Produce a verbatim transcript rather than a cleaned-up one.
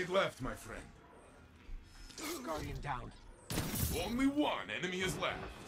minute left, my friend. Guardian down. Only one enemy is left.